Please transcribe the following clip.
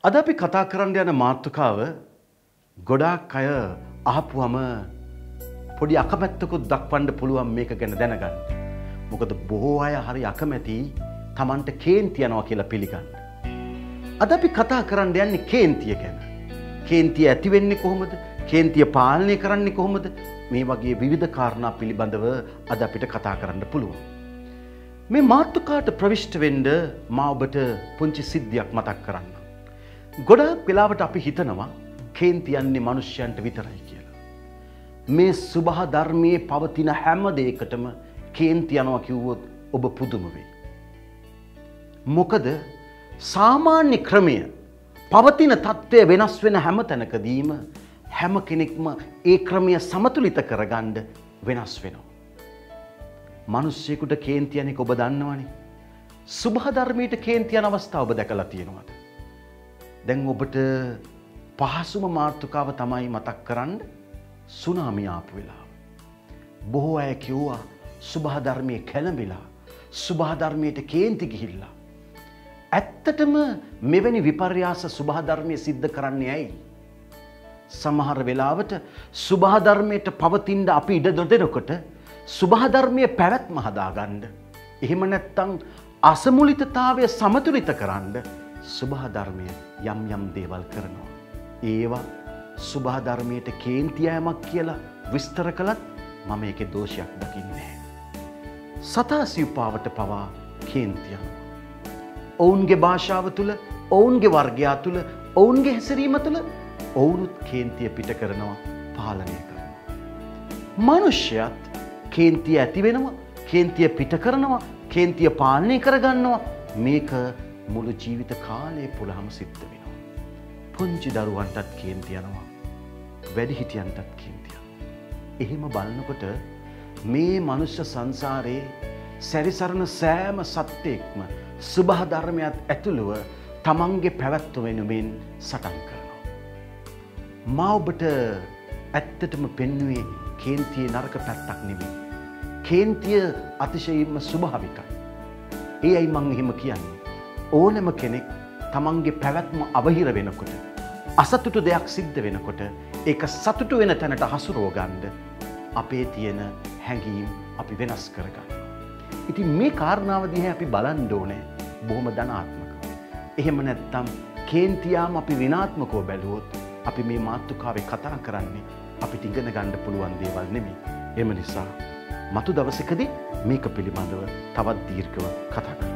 අද අපි කතා කරන්න යන මාතෘකාව ගොඩාක් අය අහපුවම පොඩි අකමැත්තකුත් දක්වන්න පුළුවන් මේක ගැන දැනගන්න. මොකද බොහෝ අය හරි අකමැති Tamanට කේන්ති යනවා කියලා පිළිගන්න. අද අපි කතා කරන්න යන්නේ කේන්තිය ගැන. කේන්තිය ඇති වෙන්නේ කොහොමද? කේන්තිය පාලනය කරන්නේ කොහොමද? මේ වගේ විවිධ කාරණා පිළිබඳව අද අපිට කතා කරන්න පුළුවන්. මේ මාතෘකාවට ප්‍රවිෂ්ඨ වෙන්න මා ඔබට පුංචි සිද්ධියක් මතක් කරන්න. ගොඩාක් වෙලාවට අපි හිතනවා කේන්ති යන්නේ මිනිස්යන්ට විතරයි කියලා. මේ සුභ ධර්මයේ පවතින හැම දෙයකටම කේන්ති යනවා කිව්වොත් ඔබ පුදුම වෙයි. මොකද සාමාන්‍ය ක්‍රමය පවතින తත්වය වෙනස් වෙන හැම තැනකදීම හැම කෙනෙක්ම ඒ ක්‍රමය සමතුලිත කරගන්න වෙනස් වෙනවා. මිනිස්සෙකුට කේන්ති යන්නේ ඔබ දන්නවනේ. සුභ ධර්මයට කේන්ති යන අවස්ථාව ඔබ දැකලා තියෙනවද? දැන් ඔබට පහසුම මාතෘකාව තමයි මතක් කරන්න සුනාමි ආපු වෙලාව. බොහෝ අය කිව්වා සුභ ධර්මයේ කැළඹිලා සුභ ධර්මයට කේන්ති ගිහිල්ලා. ඇත්තටම මෙවැනි විපර්යාස සුභ ධර්මයේ සිද්ධ කරන්නේ ඇයි? සමහර වෙලාවට සුභ ධර්මයට පවතින්න අපි ඉඩ නොදෙනකොට සුභ ධර්මයේ පැවැත්ම හදාගන්න. එහෙම නැත්නම් අසමුලිතතාවය සමතුලිත කරන්න සුභ ධර්මය යම් යම් දේවල් කරනවා. ඒවා සුභ ධර්මයට කේන්ති යෑමක් කියලා විස්තර කළත් මම ඒකේ දෝෂයක් දකින්නේ නැහැ. සතා සිව්පාවට පවා කේන්ති යනවා. ඔවුන්ගේ භාෂාව තුළ, ඔවුන්ගේ වර්ගයා තුළ, ඔවුන්ගේ හැසිරීම තුළ ඔවුනුත් කේන්තිය පිට කරනවා, පාලනය කරනවා. මනුෂ්‍යයත් කේන්තිය ඇති වෙනවා, කේන්තිය පිට කරනවා, කේන්තිය පාලනය කරගන්නවා. මේක මුළු ජීවිත කාලය පුරාම සිද්ධ වෙනවා. පුංචි දරුවන්ටත් කේන්ති යනවා, වැඩිහිටියන්ටත් කේන්ති යනවා. එහෙම බලනකොට මේ මනුෂ්‍ය සංසාරේ සැරිසරන සෑම සත්‍යයක්ම සුභ ධර්මයක් ඇතුළුව තමන්ගේ පැවැත්ම වෙනුවෙන් සටන් කරනවා. මා ඔබට ඇත්තටම පෙන්වුවේ කේන්තියේ නරක පැත්තක් නෙවෙයි. කේන්තිය අතිශයින්ම ස්වභාවිකයි. ඒයි මම එහෙම කියන්නේ. ඕනෑම කෙනෙක් තමන්ගේ පැවැත්ම අවහිර වෙනකොට, අසතුටු දෙයක් සිද්ධ වෙනකොට ඒක සතුටු වෙන තැනට හසුරව ගන්න අපේ තියෙන හැඟීම් අපි වෙනස් කරගන්න. ඉතින් මේ කාරණාව දිහා අපි බලන්න ඕනේ බොහොම ධනාත්මකව. එහෙම නැත්නම් කේන්තියාම අපි ඍණාත්මකව බැලුවොත් අපි මේ මාතෘකාවේ කතා කරන්නේ අපිට ඉගෙන ගන්න පුළුවන් දේවල් නෙමෙයි. එම නිසා මතු දවසකදී මේක පිළිබඳව තවත් දීර්ඝව කතා කරමු.